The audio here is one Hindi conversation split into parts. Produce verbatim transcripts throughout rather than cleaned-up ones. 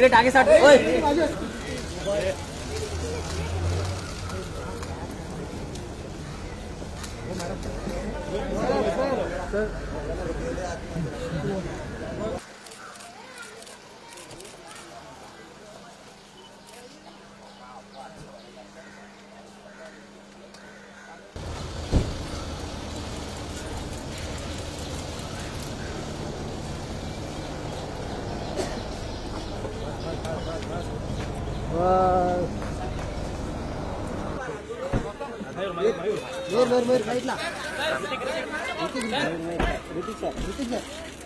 सिगरेट आगे साथ ओए सर मेर मेर मेर साइडला ऋतिक सर ऋतिक सर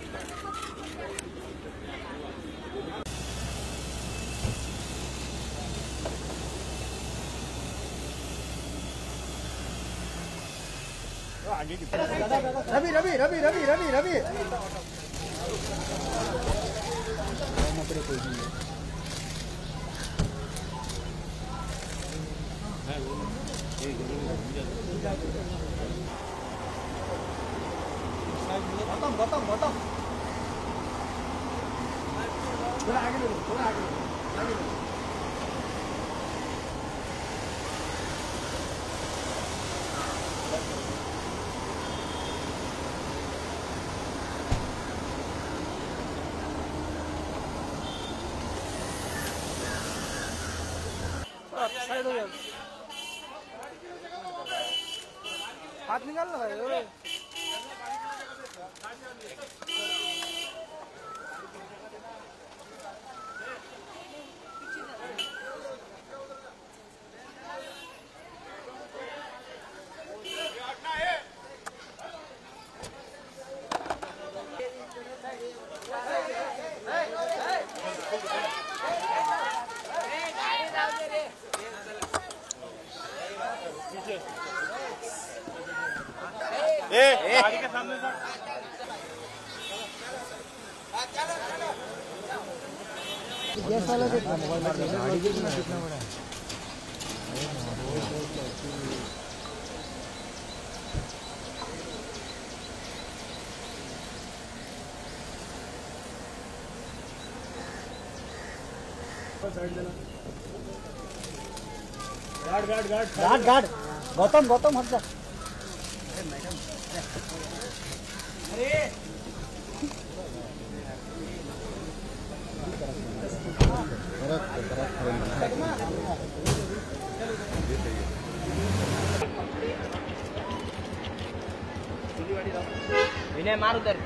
रवि रवि रवि रवि रवि रवि गौतम गौतम गौतम थोड़ा आगे ले लो थोड़ा आगे आगे ले लो साइड हो जाओ हाथ निकाल लो भाई ए गाड़ी के सामने सर गैस वाला तो मोबाइल मार दे गाड़ी के कितना बड़ा है guard guard guard guard guard Gautam Gautam हट जा अरे विनय मार उधर